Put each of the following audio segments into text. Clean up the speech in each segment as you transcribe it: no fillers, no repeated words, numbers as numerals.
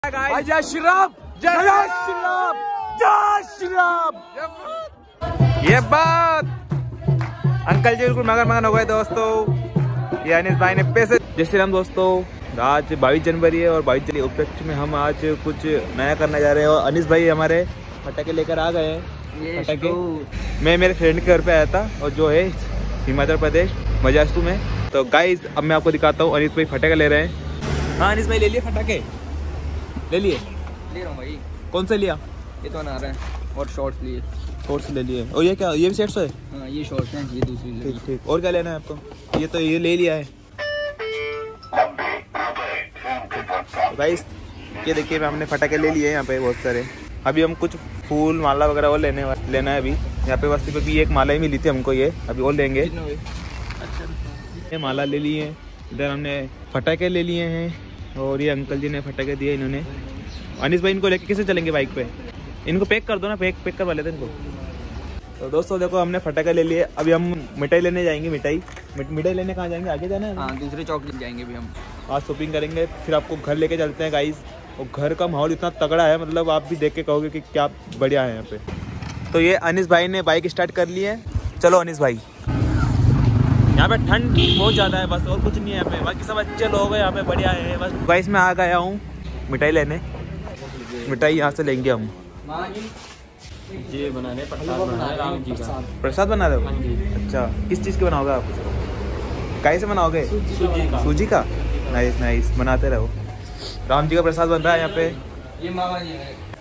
जय श्री राम, जय श्री राम, जय श्री राम। ये बात अंकल जी बिल्कुल मगन मगन हो गए दोस्तों। ये अनिस भाई ने पैसे। जय श्री राम दोस्तों। आज 22 जनवरी है और 22 जनवरी उपलक्ष्य में हम आज कुछ नया करने जा रहे हैं और अनिस भाई हमारे पटाखे लेकर आ गए हैं। पटाखे मैं मेरे फ्रेंड के घर पे आया था और जो है हिमाचल प्रदेश मजास्तू में। तो गाइस अब मैं आपको दिखाता हूँ अनिस भाई फटाखे ले रहे हैं। हाँ अनिस भाई ले लिए फटाखे, ले लिए? ले रहा हूँ भाई। कौन सा लिया? ये तो ना रहा है और शॉर्ट्स लिए। शॉर्ट्स ले लिए। और ये क्या, ये भी सेट्स है? हाँ ये शॉर्ट्स हैं, ये दूसरी ले। ठीक ठीक। और क्या लेना है आपको? ये तो ये ले लिया है। तो गाइस ये देखिए मैं हमने फटाके ले लिए यहाँ पे बहुत सारे। अभी हम कुछ फूल माला वगैरह और लेना है अभी। यहाँ पे बस्ती पे भी एक माला ही मिली थी हमको, ये अभी और लेंगे। ये माला ले लिए, इधर हमने फटाके ले लिए हैं और ये अंकल जी ने फटाके दिए इन्होंने। अनिस भाई इनको लेके कैसे चलेंगे बाइक पे? इनको पैक कर दो ना, पैक करवा लेते इनको। तो दोस्तों देखो हमने फटाके ले लिए। अभी हम मिठाई लेने जाएंगे। मिठाई लेने कहाँ जाएंगे? आगे जाना है? हाँ दूसरे चौक जाएंगे भी हम। आज शॉपिंग करेंगे फिर आपको घर लेके चलते हैं गाइस। और घर का माहौल इतना तगड़ा है, मतलब आप भी देख के कहोगे कि क्या बढ़िया है यहाँ पे। तो ये अनिस भाई ने बाइक स्टार्ट कर ली है। चलो अनिस भाई। यहाँ पे ठंड बहुत ज़्यादा है बस, और कुछ नहीं है यहाँ पे। बाकी सब अच्छे लोग हैं यहाँ पे, बढ़िया है बस। गाइस मैं आ गया हूँ मिठाई लेने। मिठाई यहाँ से लेंगे हम। ये बनाने राम जी का प्रसाद बना रहे हो? अच्छा किस चीज़ के बनाओगे आप? काय से बनाओगे? सूजी का। नाइस नाइस, बनाते रहो। राम जी का प्रसाद बन रहा है यहाँ पे। ये मामा जी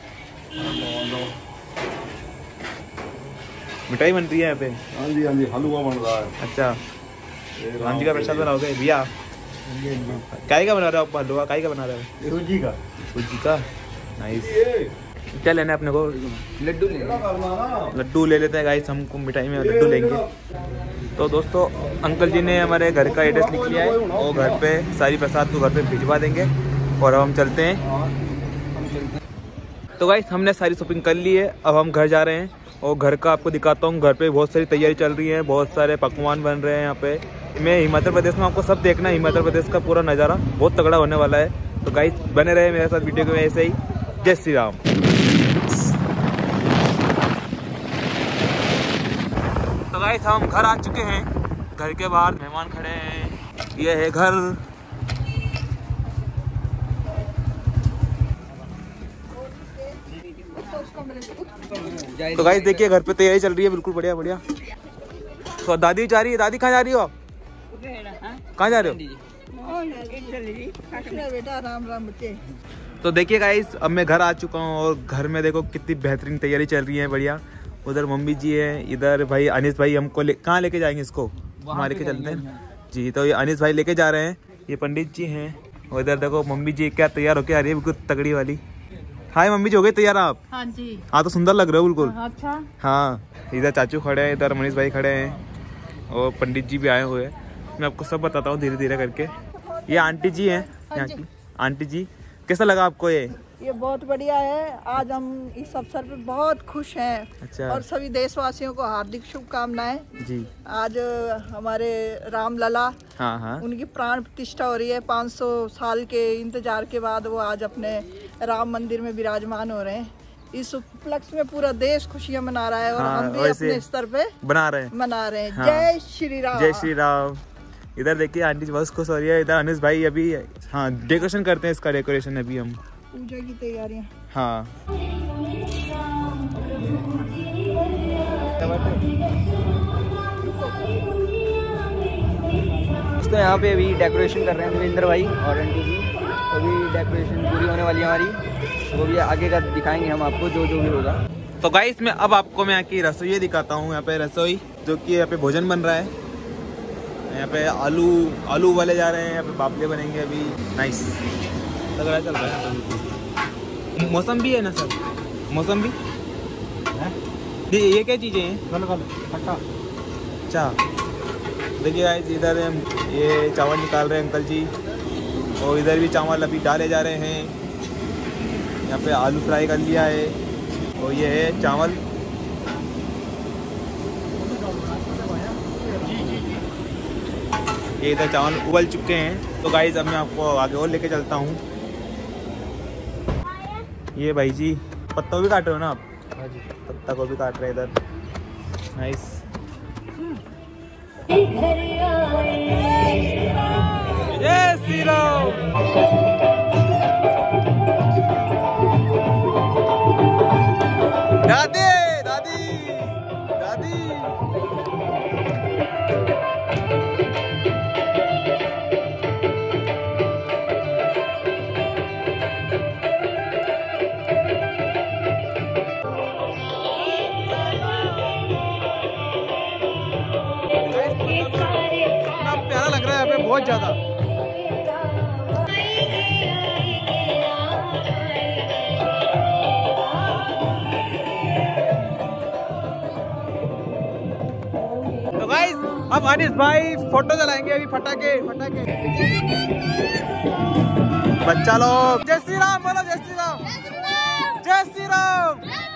मिठाई बन रही है यहाँ पे। हाँ जी हलवा बन रहा है। अच्छा राम जी का प्रसाद बनाओगे भैया? काय का बना रहे हो आप? हलवा काय का बना रहे हो? सूजी का। सूजी का। नाइस। क्या लेना है अपने को? लड्डू ले। लड्डू ले लेते हैं गाइस, हमको मिठाई में लड्डू लेंगे। तो दोस्तों अंकल जी ने हमारे घर का एड्रेस लिख लिया है और घर पे सारी प्रसाद को घर पे भिजवा देंगे और अब हम चलते हैं। तो गाइस हमने सारी शॉपिंग कर ली है, अब हम घर जा रहे हैं और घर का आपको दिखाता हूँ। घर पे बहुत सारी तैयारी चल रही है, बहुत सारे पकवान बन रहे हैं यहाँ पे। मैं हिमाचल प्रदेश में, आपको सब देखना है हिमाचल प्रदेश का पूरा नज़ारा बहुत तगड़ा होने वाला है। तो गाइस बने रहे मेरे साथ वीडियो में ऐसे ही। जय श्री राम। तो गाइस हम घर आ चुके हैं। घर के बाहर मेहमान खड़े हैं, ये है घर। तो गाइस देखिए घर पे तैयारी चल रही है बिल्कुल बढ़िया बढ़िया। तो दादी जा रही है। दादी कहाँ जा रही हो आप? कहाँ जा रहे हो? बेटा राम राम बच्चे। तो देखिए गाइस अब मैं घर आ चुका हूँ और घर में देखो कितनी बेहतरीन तैयारी चल रही है, बढ़िया। उधर मम्मी जी है, इधर भाई अनिस भाई हमको कहाँ लेके जाएंगे इसको? वहाँ लेके चलते हैं जी। तो ये अनिस भाई लेके जा रहे हैं, ये पंडित जी हैं। और इधर देखो मम्मी जी क्या तैयार होके आ रही है बिल्कुल तगड़ी वाली। हाय मम्मी जी, हो गई तैयार आप? हाँ जी। हाँ तो सुंदर लग रहे हो बिल्कुल। अच्छा। हाँ इधर चाचू खड़े हैं, इधर मनीष भाई खड़े हैं और पंडित जी भी आए हुए हैं। मैं आपको सब बताता हूँ धीरे धीरे करके। ये आंटी जी हैं यहाँ की। आंटी जी कैसा लगा आपको? ये बहुत बढ़िया है। आज हम इस अवसर पे बहुत खुश हैं। अच्छा। और सभी देशवासियों को हार्दिक शुभकामनाएं जी। आज हमारे राम लला, हाँ हाँ, उनकी प्राण प्रतिष्ठा हो रही है। 500 साल के इंतजार के बाद वो आज अपने राम मंदिर में विराजमान हो रहे हैं। इस उपलक्ष्य में पूरा देश खुशियां मना रहा है और हाँ, हम भी अपने स्तर पे मना रहे हैं। हाँ। जय श्री राम। जय श्री राम। इधर देखिए आंटी बहुत खुश हो रही है। इधर अनिस भाई अभी हाँ डेकोरेशन करते हैं, इसका डेकोरेशन अभी हम पूजा की तैयारियां। हाँ तो यहाँ पे अभी डेकोरेशन कर रहे हैं देवेंद्र भाई और आंटी जी। अभी डेकोरेशन पूरी होने वाली है हमारी, वो भी आगे का दिखाएंगे हम आपको जो जो भी होगा। तो गाइस मैं अब आपको मैं यहाँ की रसोई दिखाता हूँ। यहाँ पे रसोई जो कि यहाँ पे भोजन बन रहा है। यहाँ पे आलू वाले जा रहे हैं, यहाँ पे बापले बनेंगे अभी। नाइस तगड़ा चल रहा है। मौसम भी है ना सर? मौसम भी ये क्या चीज़ें हैं? अच्छा देखिए गाइस इधर ये चावल निकाल रहे हैं अंकल जी और इधर भी चावल अभी डाले जा रहे हैं। यहाँ पे आलू फ्राई कर लिया है और ये है चावल। ये इधर चावल उबल चुके हैं। तो गाइस अब मैं आपको आगे और लेके चलता हूँ। ये भाई जी पत्ता भी काट रहे हो ना आप? हाँ जी, पत्ता को भी काट रहे हैं इधर। नाइस। जय श्री राम। दादी दादी दादी। प्यारा लग रहा है यहाँ पे बहुत ज्यादा। तो गाइस अब अनीस भाई फोटो चलाएंगे अभी। फटाके फटाके। बच्चा लोग जय श्री राम बोलो। जय श्री राम। जय श्री राम।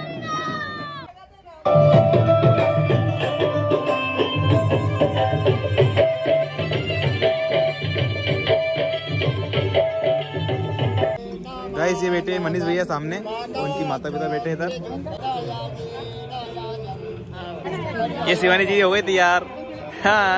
गाइस ये बैठे मनीष भैया सामने, उनकी माता पिता बैठे इधर। ये शिवानी जी हो गई तैयार। हाँ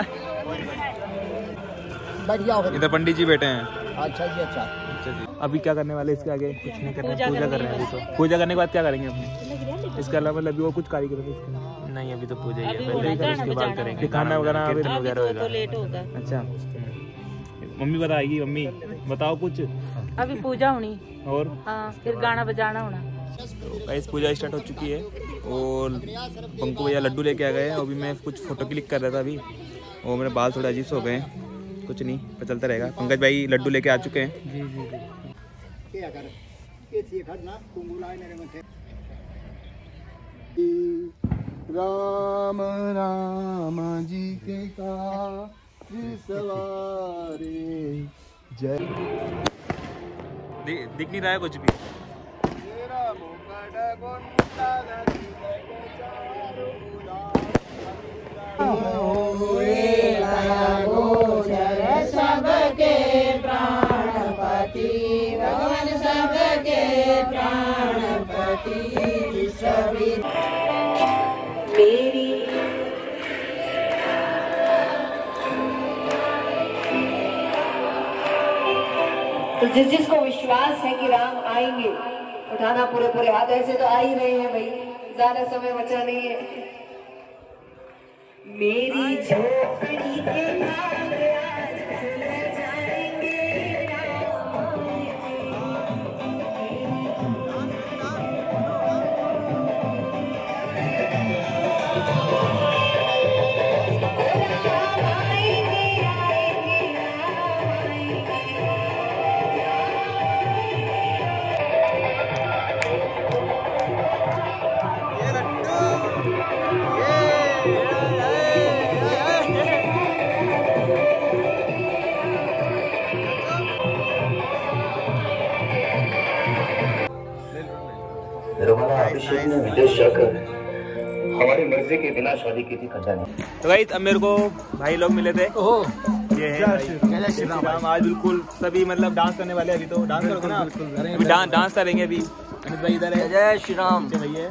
इधर पंडित जी बैठे हैं। अच्छा जी, अच्छा जी। अभी क्या करने वाले इसके आगे? कुछ नहीं करना, पूजा कर रहे हैं अभी तो। पूजा करने के बाद क्या करेंगे अपने? इसके अलावा मतलब और कुछ कार्यक्रम नहीं? अभी तो पूजा ही है, पहले ही उसके बाद करेंगे खाना वगैरह वगैरह होगा। अच्छा मम्मी बताएगी। मम्मी बताओ कुछ। अभी पूजा होनी और हाँ, फिर गाना बजाना होना। तो गाइस पूजा स्टार्ट हो चुकी है और पंकु भैया लड्डू लेके आ गए हैं। अभी मैं कुछ फोटो क्लिक कर रहा था अभी, और मेरे बाल थोड़े अजीब से हो गए हैं। कुछ नहीं, पता चलता रहेगा। पंकज भाई लड्डू लेके आ चुके हैं। जी जी राम राम जी के सवारे जय। दिख नहीं रहा है कुछ भी। सबके प्राणपति भगवान, सबके प्राणपति सभी मेरी। तो जिसको विश्वास है कि राम आएंगे, उठाना पूरे पूरे हाथ। ऐसे तो आ ही रहे हैं भाई, ज्यादा समय बचा नहीं है। मेरी झोपड़ी के नाम आज खुल जाएंगे। अभिषेक ने विदेश जाकर हमारी मर्जी के बिना शादी की थी कल्याणी। तो गाइस अब मेरे को भाई लोग मिले थे। ये है जय श्री राम। आज बिल्कुल सभी मतलब डांस करने वाले। अभी तो डांस करोगे ना? अभी डांस करेंगे अभी। अनित भाई इधर है। जय श्री राम। भैया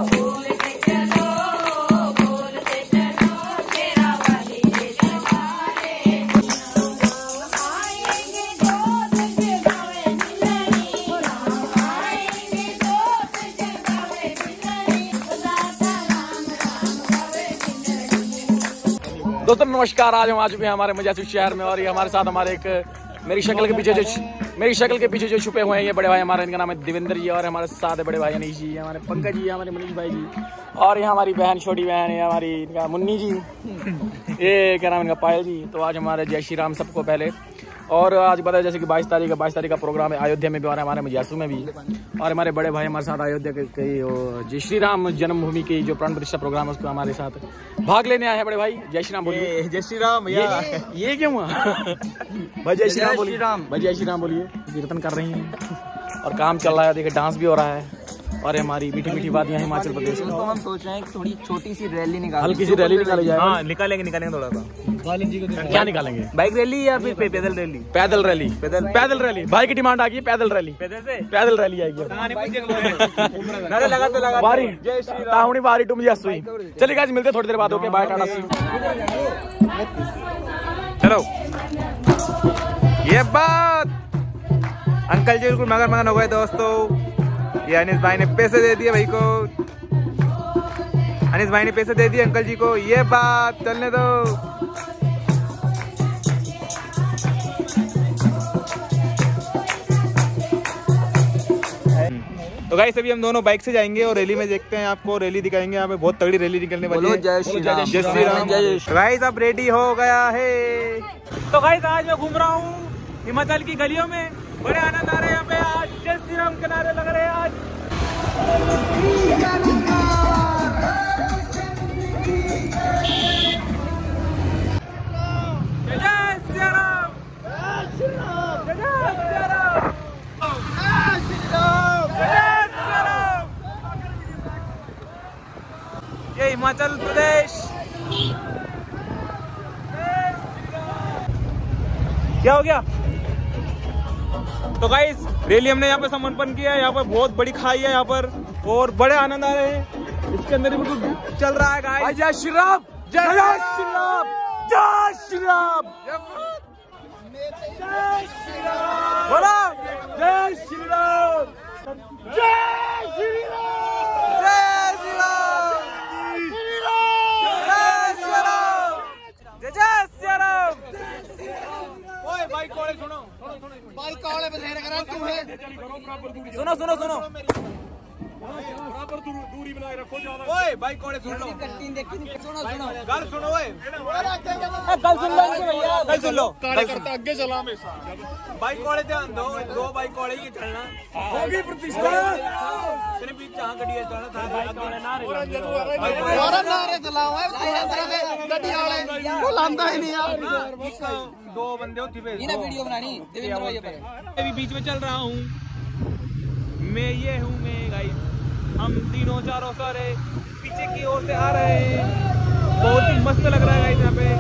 दोस्तों नमस्कार। आज हम आ चुके हैं हमारे मजासी शहर में, और ये हमारे साथ हमारे एक मेरी शक्ल के पीछे जो छुपे हुए हैं ये बड़े भाई हमारे, इनका नाम है देवेंद्र जी, और हमारे साथ है बड़े भाई अनीश जी, हमारे पंकज जी, हमारे मनीष भाई जी, और यहाँ हमारी बहन छोटी बहन है हमारी इनका मुन्नी जी, ये क्या नाम इनका पायल जी। तो आज हमारे जय श्री राम सबको पहले। और आज पता है जैसे कि 22 तारीख का प्रोग्राम है अयोध्या में भी, और हमारे मजासू में भी, और हमारे बड़े भाई हमारे साथ अयोध्या के जय श्री राम जन्मभूमि की जो प्राण प्रतिष्ठा प्रोग्राम है उसको हमारे साथ भाग लेने आए हैं। बड़े भाई जय श्री राम बोलिए। जय श्री राम भैया। ये क्यों हुआ भाई? जय श्री राम बोलिए। भाई जय श्री राम बोलिए। कीर्तन कर रही हैं और काम चल रहा है, देखिए डांस भी हो रहा है। और हमारी मीठी मीठी वादियाँ हिमाचल प्रदेश में। तो हम सोच रहे हैं कि थोड़ी छोटी सी रैली निकालें, हल्की सी रैली निकाली जाए। हाँ निकालेंगे थोड़ा सा। क्या निकालेंगे? बाइक रैली या फिर पैदल रैली? पैदल रैली। पैदल रैली भाई की डिमांड आ गई है, पैदल रैली। पैदल रैली आएगी बारी ताहुणी बारी टू मुझे सुई। चलिए गाइस मिलते थोड़ी देर बाद। Okay bye tata see. चलो ये बात अंकल जी बिल्कुल मगन मगन हो गए दोस्तों। ये अनिस भाई ने पैसे दे दिए भाई को। अनिस भाई ने पैसे दे दिए अंकल जी को। ये बात चलने दो। तो गाइस अभी हम दोनों बाइक से जाएंगे और रैली में देखते हैं, आपको रैली दिखाएंगे। यहाँ पे बहुत तगड़ी रैली निकलने वाली है। जय श्री राम। जय श्री राम। गाइस अब रेडी हो गया है। तो गाइस आज मैं घूम रहा हूँ हिमाचल की गलियों में। बड़े आनंद आ रहे हैं यहाँ पे। आज जय श्री राम के नारे लग रहे हैं आज। जय श्री राम। ये हिमाचल प्रदेश। क्या हो गया? तो गाइस रैली हमने यहाँ पे समर्पण किया है। यहाँ पर बहुत बड़ी खाई है यहाँ पर और बड़े आनंद आ रहे हैं। इसके अंदर बिल्कुल चल रहा है गाइस। जय श्री राम। जय श्री राम। जय श्री राम। बोलो जय श्री राम। जय श्री राम। जय श्री राम। भाई कोड़े सुनो। भाई कोड़े पे लेने करा तू है। सुनो बराबर दूरी बनाए रखो ज्यादा। ओए भाई कोड़े सुन लो। सुनो गल सुनो। ओए गल सुन लो भैया। गल सुन लो। कार्यकर्ता आगे चला हमेशा। भाई कोड़े ध्यान दो। दो भाई कोड़े ही चलना होगी प्रतिष्ठा। तेरे बीच जहां गड्डी है चलना था। और नारे चलाओ है अंदर में गड्डी वाले वो लांदा ही नहीं यार। दो बंदे होती पे ये ना वीडियो बनानी देवेंद्र भाई पर। मैं भी बीच में चल रहा हूँ। मैं ये हूँ मैं गाइस। हम तीनों चारों सारे पीछे की ओर से आ रहे हैं। बहुत ही मस्त लग रहा है गाइस यहाँ पे।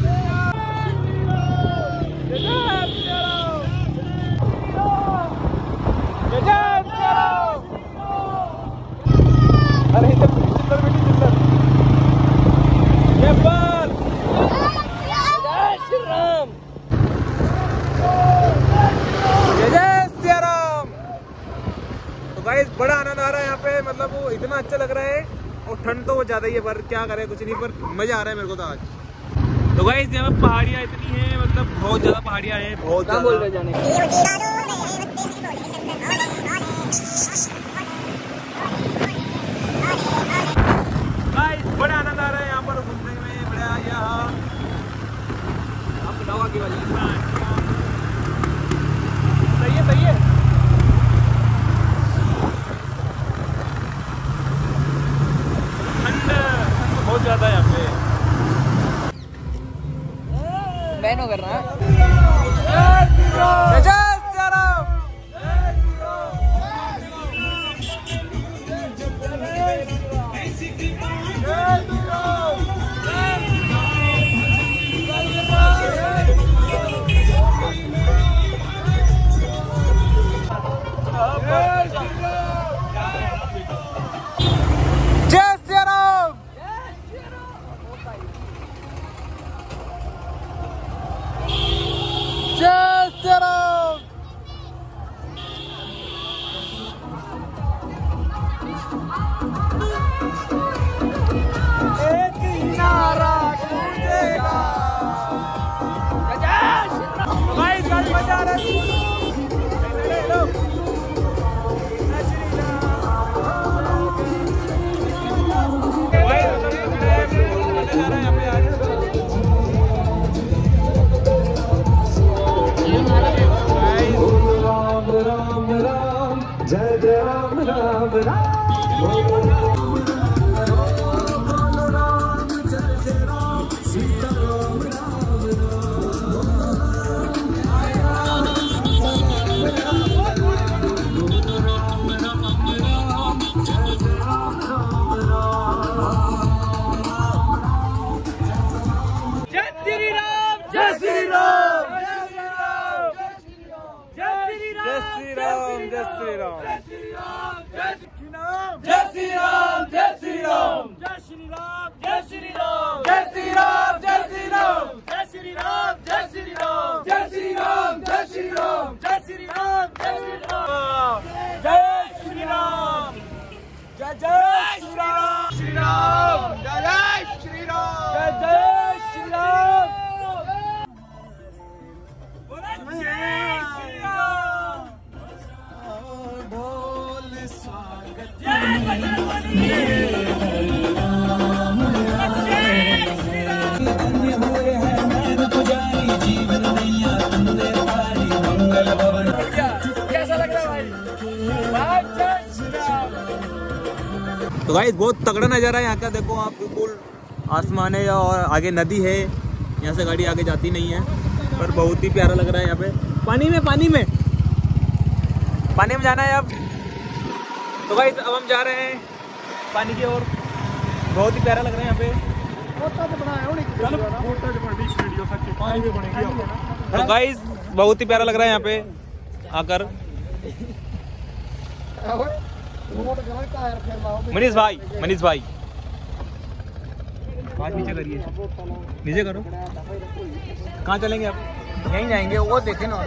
अरे चिल्लर बेटी चिल्लर। ये बात जय श्री राम। जय श्री राम। तो गाइस बड़ा आनंद आ रहा है यहाँ पे। मतलब वो इतना अच्छा लग रहा है और ठंड तो वो ज्यादा ही है पर क्या करे कुछ नहीं। पर मजा आ रहा है मेरे को तो आज। तो गाइस यहाँ पे पहाड़ियाँ इतनी हैं। मतलब बहुत ज्यादा पहाड़ियाँ हैं। बहुत ज्यादा बोल रहे जाने। गाइस बड़ा आनंद आ रहा है यहाँ पर घूमने में। बड़ा यहाँ आप दवा की वजह सही है। बहुत ज्यादा है यहाँ पे। बैनो कर रहा है। कैसा लग रहा है भाई? तो गाइस बहुत तगड़ा नज़ारा है यहाँ का, देखो आप, बिल्कुल आसमान है और आगे नदी है, यहाँ से गाड़ी आगे जाती नहीं है, पर बहुत ही प्यारा लग रहा है यहाँ पे। पानी में जाना है अब। तो गाइस अब हम जा रहे हैं पानी की ओर, बहुत ही प्यारा लग रहा है यहाँ पे। तो गाइस बहुत ही प्यारा लग रहा है यहाँ पे आकर। मनीष भाई बात नीचे करिए, नीचे करो। कहाँ चलेंगे अब? यहीं जाएंगे, वो देखे ना।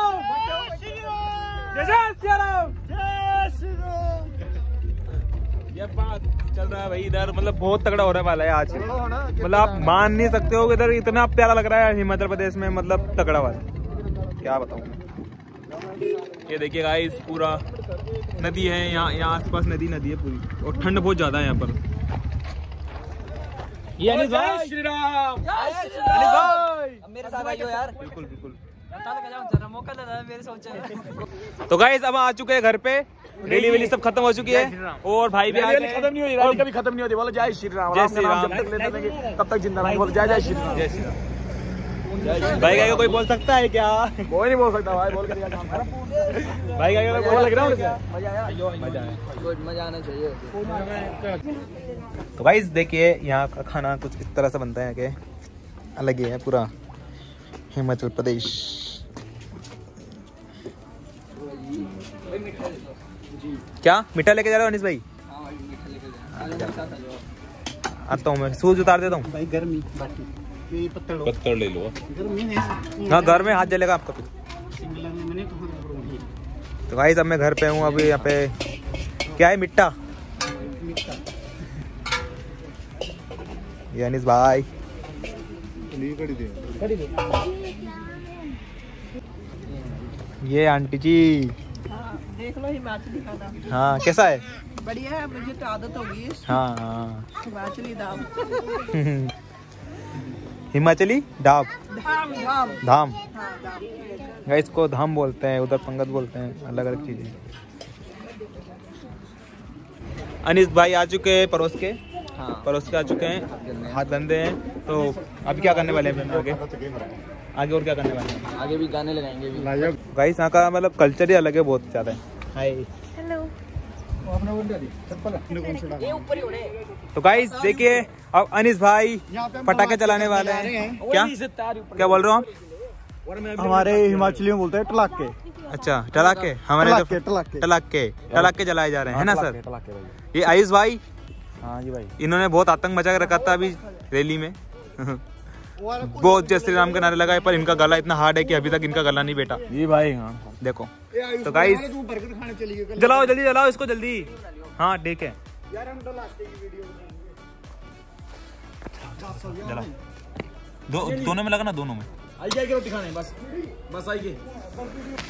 ये बात चल रहा है भाई इधर, मतलब बहुत तगड़ा हो रहा वाला है आज, मतलब आप मान नहीं सकते हो इधर इतना प्यारा लग रहा है हिमाचल प्रदेश में, मतलब तगड़ा वाला, क्या बताऊँ। ये देखिए गाइस पूरा नदी है यहाँ आसपास, नदी है पूरी, और ठंड बहुत ज्यादा है यहाँ पर। ये अनिस भाई, श्री राम, अनिस भाई मेरे साथ आइयो यार। बिल्कुल मौका दे दे मेरे सोचे। तो गाइस अब आ चुके हैं घर पे, रैली वेली सब खत्म हो चुकी है, और भाई भी आ गए। खत्म नहीं हुई, रैली कभी खत्म नहीं होती। बोलो जय श्री राम, जय श्री राम। जब तक लेते रहेंगे तब तक जिंदा रहेंगे। बोलो जय श्री राम, जय श्री राम। भाई का कोई बोल सकता है क्या? कोई नहीं बोल सकता भाई, बोल कर काम कर भाई का कोई बोल लग रहा है? मजा आना चाहिए। तो गाइस देखिए यहाँ का खाना कुछ इस तरह से बनता है कि अलग ही है पूरा हिमाचल प्रदेश। क्या मीठा लेके जा रहे हो अनिस भाई? आता हूँ मैं, शूज उतार देता हूँ। गर्मी पत्थर ले लो। हाँ घर में हाथ जलेगा आपका। तो गाइस अब मैं घर पे हूँ, अभी यहाँ पे क्या है, मिट्टा। ये अनिस भाई, ये आंटी जी। देख लो हिमाचली खाना। हाँ कैसा है? बढ़िया है, मुझे तो आदत होगी है। हाँ हिमाचली दाम। हिमाचली डाब, धाम। धाम। हाँ, धाम। गाइस को धाम बोलते हैं, उधर पंगत बोलते हैं, अलग अलग चीजें। अनिस भाई आ चुके हैं परोस के, परोस के आ चुके हैं, हाथ गंदे हैं। तो अभी क्या करने वाले हैं आगे और क्या करने वाले हैं? आगे भी गाने लगाएंगे भी। गाइस यहाँ का मतलब कल्चर ही अलग है, बहुत ज्यादा है। Hi hello. तो गाइस देखिए अब अनिस भाई पटाखे चलाने वाले हैं। क्या बोल रहे हो आप? हमारे हिमाचलियों बोलते हैं टलाके। अच्छा टलाके, हमारे टलाके जलाए जा रहे हैं, है ना सर? ये आयुष भाई, हाँ जी भाई, इन्होंने बहुत आतंक मचा के रखा था अभी रैली में। बहुत जय श्री राम के नारे लगाए, पर इनका गला इतना हार्ड है कि अभी तक इनका गला नहीं बेटा। जी भाई। हाँ देखो तो गाइस जलाओ, जल्दी जलाओ इसको जल्दी। हाँ ठीक है जलाओ, दोनों में लगाना, दोनों में। आई रोटी खाने, बस आई